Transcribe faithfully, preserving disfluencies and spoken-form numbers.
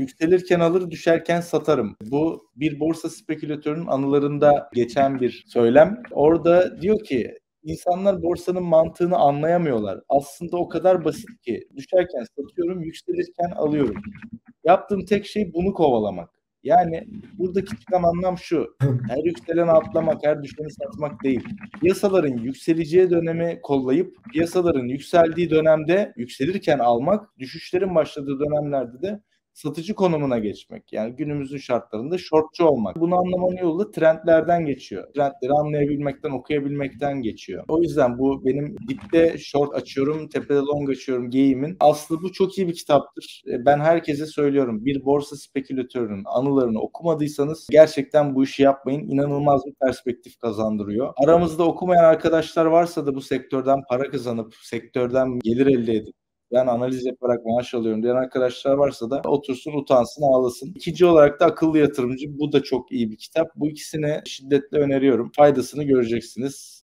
Yükselirken alır, düşerken satarım. Bu bir borsa spekülatörünün anılarında geçen bir söylem. Orada diyor ki insanlar borsanın mantığını anlayamıyorlar. Aslında o kadar basit ki düşerken satıyorum, yükselirken alıyorum. Yaptığım tek şey bunu kovalamak. Yani buradaki çıkan anlam şu: her yükseleni atlamak, her düşeni satmak değil. Piyasaların yükseleceği dönemi kollayıp piyasaların yükseldiği dönemde yükselirken almak, düşüşlerin başladığı dönemlerde de satıcı konumuna geçmek. Yani günümüzün şartlarında shortçu olmak. Bunu anlamanın yolu da trendlerden geçiyor. Trendleri anlayabilmekten, okuyabilmekten geçiyor. O yüzden bu benim dipte short açıyorum, tepede long açıyorum geyiğimin aslı bu. Çok iyi bir kitaptır. Ben herkese söylüyorum. Bir borsa spekülatörünün anılarını okumadıysanız gerçekten bu işi yapmayın. İnanılmaz bir perspektif kazandırıyor. Aramızda okumayan arkadaşlar varsa da bu sektörden para kazanıp, sektörden gelir elde edip ben analiz yaparak maaş alıyorum diyen arkadaşlar varsa da otursun, utansın, ağlasın. İkinci olarak da Akıllı Yatırımcı. Bu da çok iyi bir kitap. Bu ikisini şiddetle öneriyorum. Faydasını göreceksiniz.